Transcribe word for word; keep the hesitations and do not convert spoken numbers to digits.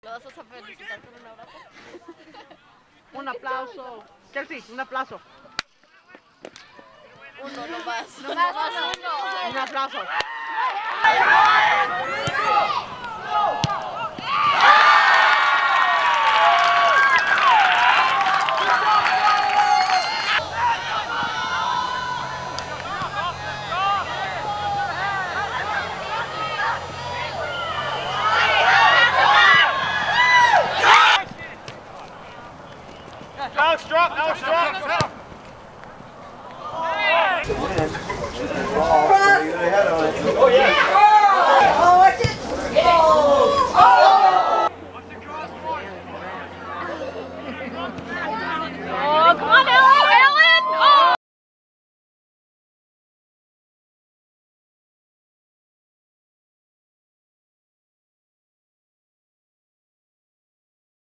¿Lo vas a felicitar con un abrazo? Un aplauso. Chelsea, un aplauso. Uno nomás. No más uno. Un aplauso.